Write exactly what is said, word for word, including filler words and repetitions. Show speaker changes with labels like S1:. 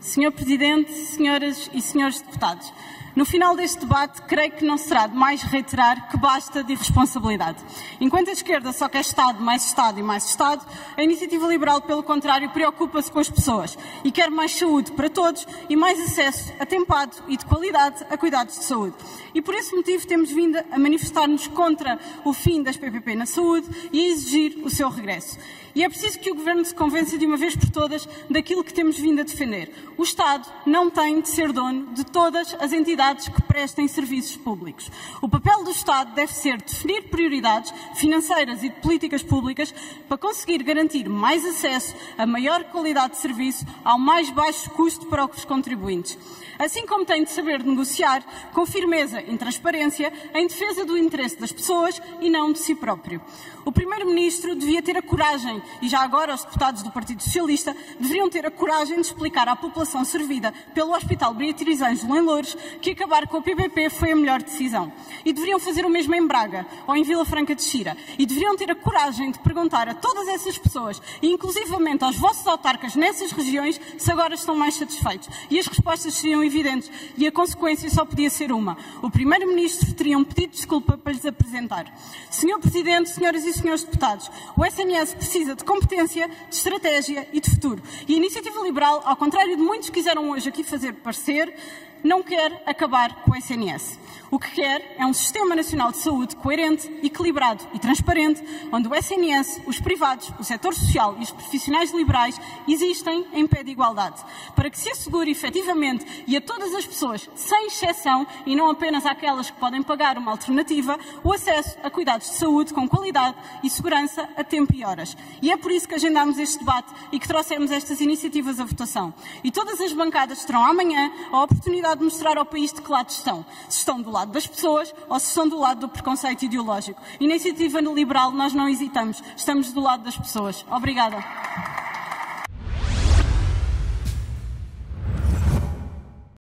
S1: senhor Presidente, senhoras e senhores deputados, no final deste debate, creio que não será demais reiterar que basta de irresponsabilidade. Enquanto a esquerda só quer Estado, mais Estado e mais Estado, a Iniciativa Liberal, pelo contrário, preocupa-se com as pessoas e quer mais saúde para todos e mais acesso atempado e de qualidade a cuidados de saúde. E por esse motivo temos vindo a manifestar-nos contra o fim das P P P na saúde e a exigir o seu regresso. E é preciso que o Governo se convença de uma vez por todas daquilo que temos vindo a defender. O Estado não tem de ser dono de todas as entidades que prestem serviços públicos. O papel do Estado deve ser definir prioridades financeiras e de políticas públicas para conseguir garantir mais acesso a maior qualidade de serviço ao mais baixo custo para os contribuintes. Assim como tem de saber negociar com firmeza e transparência em defesa do interesse das pessoas e não de si próprio. O Primeiro-Ministro devia ter a coragem, e já agora os deputados do Partido Socialista deveriam ter a coragem de explicar à população servida pelo Hospital Beatriz Ângelo em Loures que acabar com o P P P foi a melhor decisão. E deveriam fazer o mesmo em Braga ou em Vila Franca de Xira. E deveriam ter a coragem de perguntar a todas essas pessoas, e inclusivamente aos vossos autarcas nessas regiões, se agora estão mais satisfeitos. E as respostas seriam evidentes e a consequência só podia ser uma. O Primeiro-Ministro teria um pedido de desculpa para lhes apresentar. senhor Presidente, senhoras e senhores deputados, o S N S precisa de competência, de estratégia e de futuro. E a Iniciativa Liberal, ao contrário de muitos que quiseram hoje aqui fazer parecer, não quer acabar com o S N S. O que quer é um Sistema Nacional de Saúde coerente, equilibrado e transparente, onde o S N S, os privados, o setor social e os profissionais liberais existem em pé de igualdade, para que se assegure efetivamente e a todas as pessoas, sem exceção, e não apenas àquelas que podem pagar uma alternativa, o acesso a cuidados de saúde com qualidade e segurança a tempo e horas. E é por isso que agendámos este debate e que trouxemos estas iniciativas à votação. E todas as bancadas terão amanhã a oportunidade de mostrar ao país de que lado estão. Se estão do lado das pessoas ou se estão do lado do preconceito ideológico. E na Iniciativa Liberal nós não hesitamos, estamos do lado das pessoas. Obrigada.